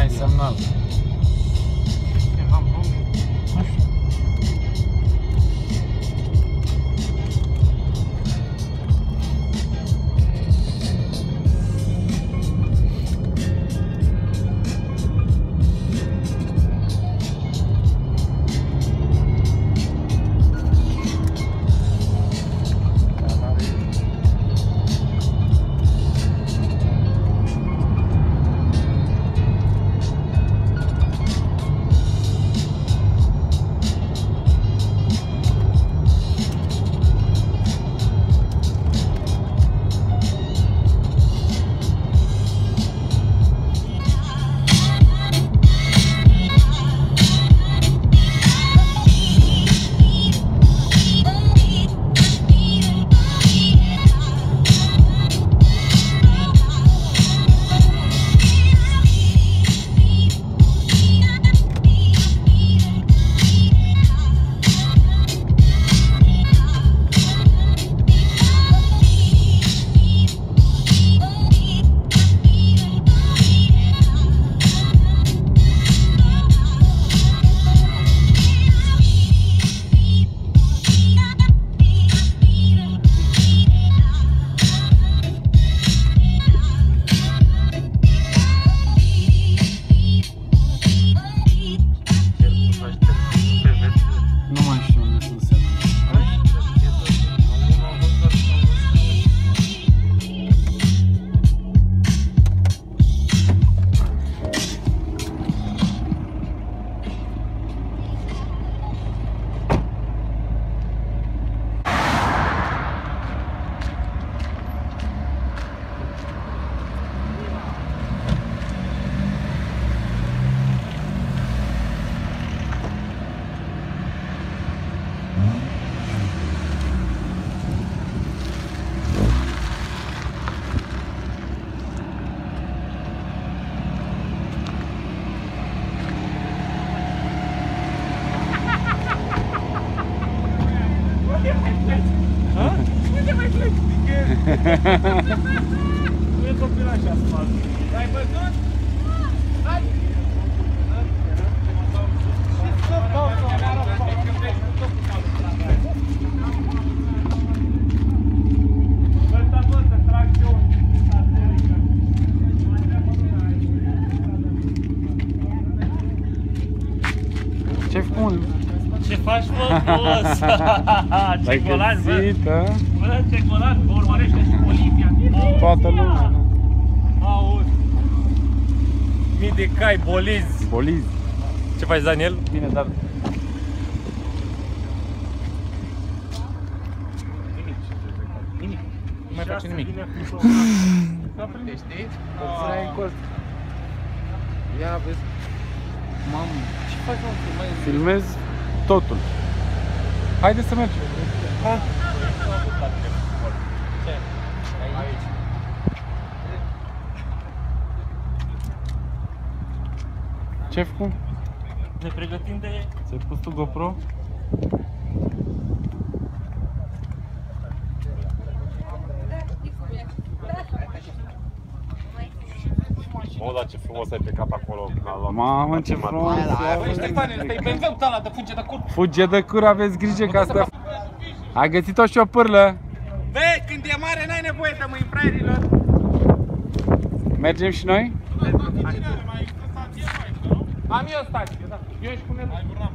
ai semnal. Nu e copilaș asfalt. L-ai văzut? Hai! Ce fun? Ce faci, mă, boss? Ce golan, bă! Bă, ce golan, mă urmărește și Olivia. Toată lumea. Auzi. Mii de cai, bolizi. Bolizi. Ce faci, Daniel? Bine, dar... Nimic. Nu mai face nimic. Știi? Ia vezi. Mamă. Ce faci, mă? Filmez totul. Haide să mergem. Ha? Ce ai făcut? Ne pregătim de... Ți-ai pus tu GoPro? Mă, dar ce frumos ai plecat acolo. Mamă, ce frumos! Băi, Ștefane, ăsta e BMW-ul ăla de fuge de cur. Fuge de cur, aveți grijă că asta... Ai găsit-o și o pârlă. Băi, când e mare n-ai nevoie de mâini, fraierilor. Mergem și noi? Am eu stație, da. Eu și cu Nelu.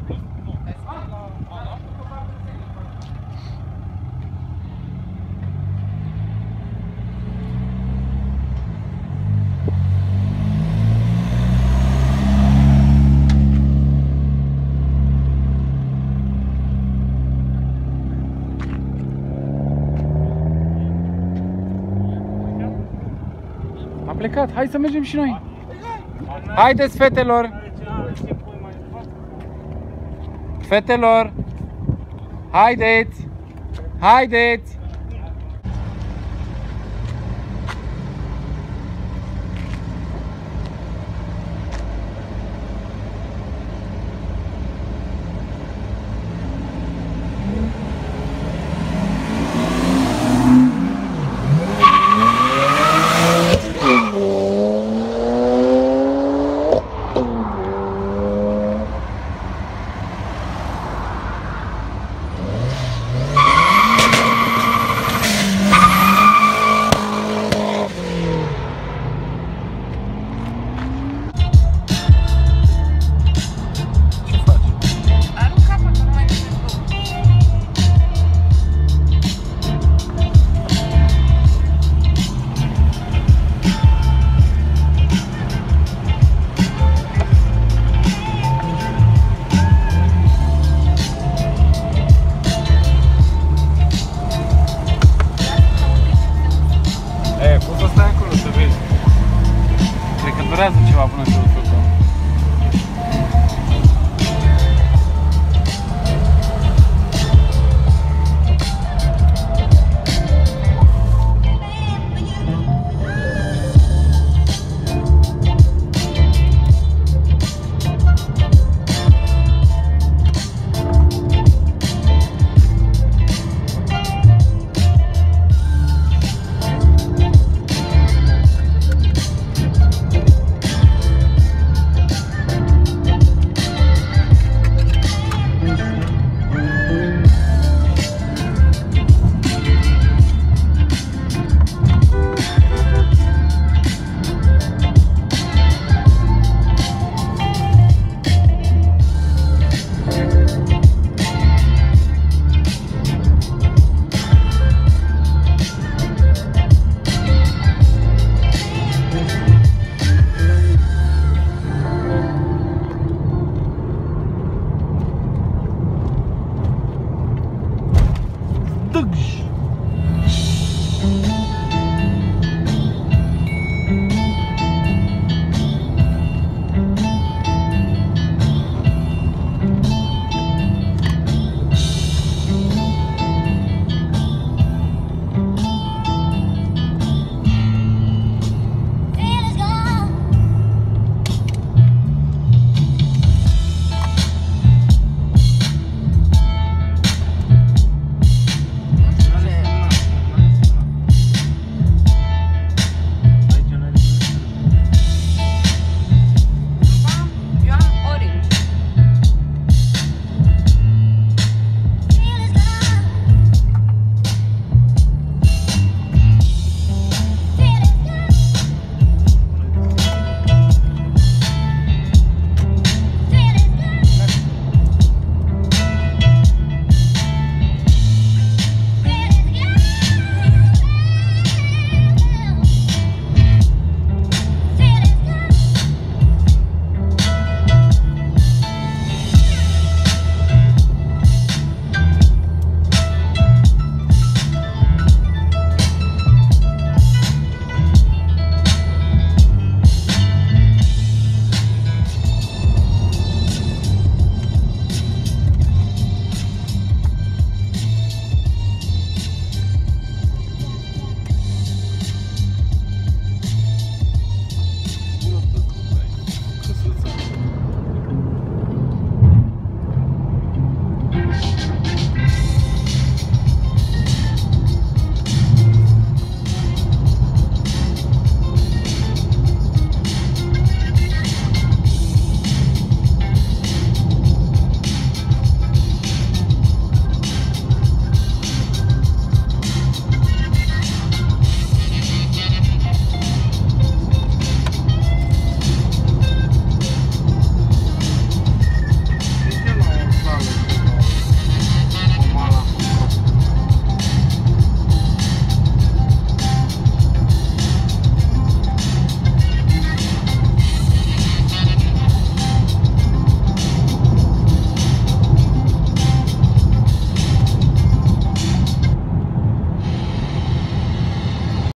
Am plecat, hai să mergem și noi. Haideți, fetelor! Fetelor! Haideți! Haideți!